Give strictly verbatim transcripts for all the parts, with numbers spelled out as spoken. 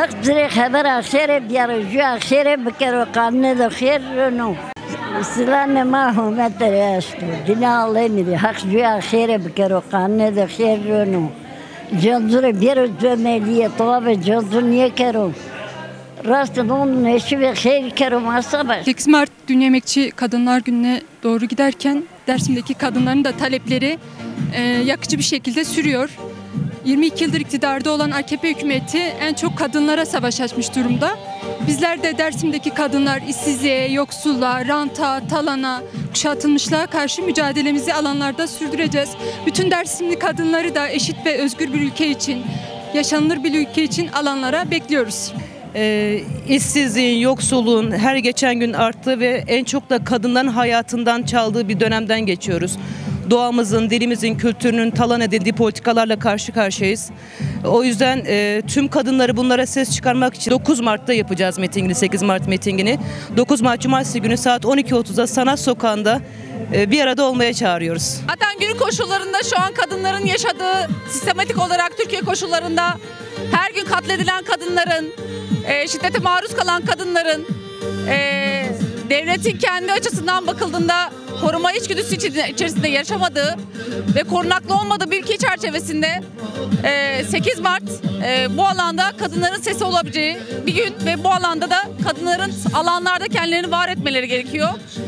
تقدر خبر آخر بیارجو آخر بکر و قانون خیر رنو سلام ما هم تراشتو دنا الله میده حق جو آخر بکر و قانون خیر رنو جنزور بیارجو ملیه طواب جنزور نیه کرو Rastın onun eşi ve hayır kerim asabı. sekiz Mart Dünya Emekçi Kadınlar Günü'ne doğru giderken Dersim'deki kadınların da talepleri e, yakıcı bir şekilde sürüyor. yirmi iki yıldır iktidarda olan A K P hükümeti en çok kadınlara savaş açmış durumda. Bizler de Dersim'deki kadınlar işsizliğe, yoksulluğa, ranta, talana, kuşatılmışlığa karşı mücadelemizi alanlarda sürdüreceğiz. Bütün Dersimli kadınları da eşit ve özgür bir ülke için, yaşanılır bir ülke için alanlara bekliyoruz. E, işsizliğin, yoksulluğun her geçen gün arttığı ve en çok da kadınların hayatından çaldığı bir dönemden geçiyoruz. Doğamızın, dilimizin, kültürünün talan edildiği politikalarla karşı karşıyayız. O yüzden e, tüm kadınları bunlara ses çıkarmak için dokuz Mart'ta yapacağız mitingini, sekiz Mart mitingini. dokuz Mart Cumartesi günü saat on iki otuzda Sanat Sokağı'nda e, bir arada olmaya çağırıyoruz. Zaten günün koşullarında şu an kadınların yaşadığı sistematik olarak Türkiye koşullarında her gün katledilen kadınların, e, şiddete maruz kalan kadınların, e, devletin kendi açısından bakıldığında koruma içgüdüsü içerisinde yaşamadığı ve korunaklı olmadığı bir ülke çerçevesinde sekiz Mart bu alanda kadınların sesi olabileceği bir gün ve bu alanda da kadınların alanlarda kendilerini var etmeleri gerekiyor.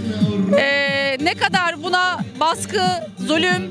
Ne kadar buna baskı, zulüm,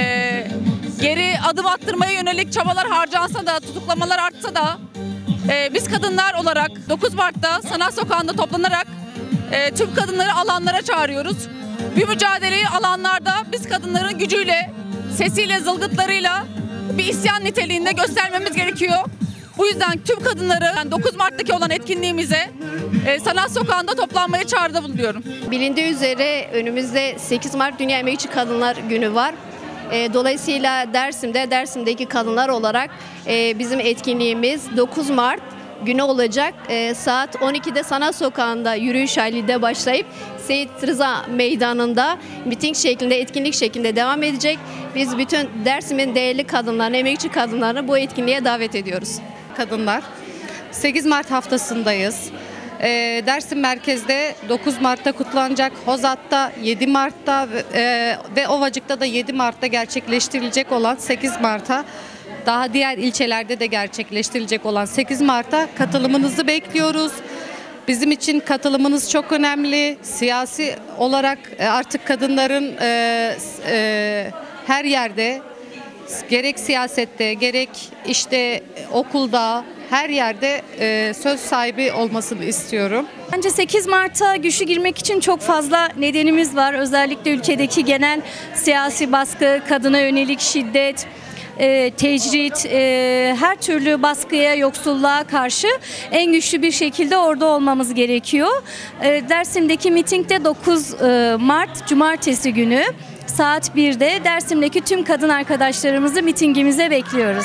geri adım attırmaya yönelik çabalar harcansa da, tutuklamalar artsa da biz kadınlar olarak dokuz Mart'ta Sanat Sokağı'nda toplanarak tüm kadınları alanlara çağırıyoruz. Bir mücadeleyi alanlarda biz kadınların gücüyle, sesiyle, zılgıtlarıyla bir isyan niteliğinde göstermemiz gerekiyor. Bu yüzden tüm kadınları yani dokuz Mart'taki olan etkinliğimize e, Sanat Sokağı'nda toplanmaya çağrıda bulunuyorum. Bilindiği üzere önümüzde sekiz Mart Dünya Emekçi Kadınlar Günü var. E, dolayısıyla Dersim'de, Dersim'deki kadınlar olarak e, bizim etkinliğimiz dokuz Mart günü olacak. E, saat on ikide Sanat Sokağı'nda yürüyüş halinde başlayıp Seyit Rıza Meydanı'nda miting şeklinde, etkinlik şeklinde devam edecek. Biz bütün Dersim'in değerli kadınlarını, emekçi kadınlarını bu etkinliğe davet ediyoruz. Kadınlar, sekiz Mart haftasındayız. E, Dersim merkezde dokuz Mart'ta kutlanacak, Hozat'ta yedi Mart'ta e, ve Ovacık'ta da yedi Mart'ta gerçekleştirilecek olan sekiz Mart'a, daha diğer ilçelerde de gerçekleştirilecek olan sekiz Mart'a katılımınızı bekliyoruz. Bizim için katılımınız çok önemli. Siyasi olarak artık kadınların e, e, her yerde, gerek siyasette, gerek işte okulda, her yerde e, söz sahibi olmasını istiyorum. Bence sekiz Mart'a güçlü girmek için çok fazla nedenimiz var. Özellikle ülkedeki genel siyasi baskı, kadına yönelik şiddet, E, tecrit, e, her türlü baskıya, yoksulluğa karşı en güçlü bir şekilde orada olmamız gerekiyor. E, Dersim'deki mitingde dokuz Mart Cumartesi günü saat birde Dersim'deki tüm kadın arkadaşlarımızı mitingimize bekliyoruz.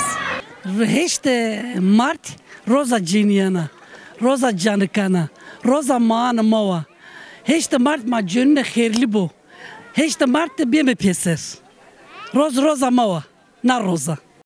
Heşte Mart Roza Ciniyana, Roza Canıkana, Roza Maan Mava. Heşte Mart ma cönne herli bu. Heşte Mart de bir mi peser. Roz Roza Mava. Na Rosa.